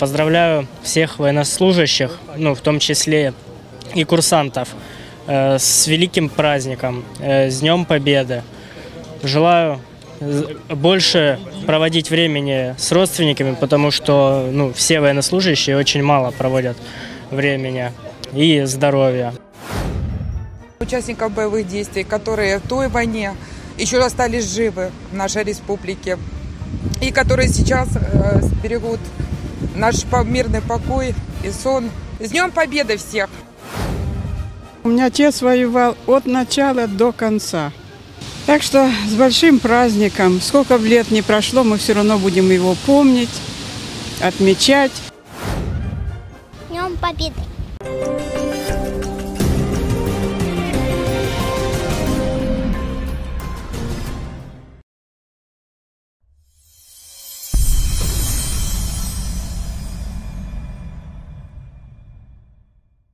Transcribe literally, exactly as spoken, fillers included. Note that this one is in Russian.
Поздравляю всех военнослужащих, ну, в том числе и курсантов, э, с великим праздником, э, с Днем Победы. Желаю больше проводить времени с родственниками, потому что, ну, все военнослужащие очень мало проводят времени, и здоровья. Участников боевых действий, которые в той войне еще остались живы в нашей республике и которые сейчас э, берегут наш мирный покой и сон. С Днем Победы всех! У меня отец воевал от начала до конца. Так что с большим праздником, сколько бы лет ни прошло, мы все равно будем его помнить, отмечать. Днем Победы!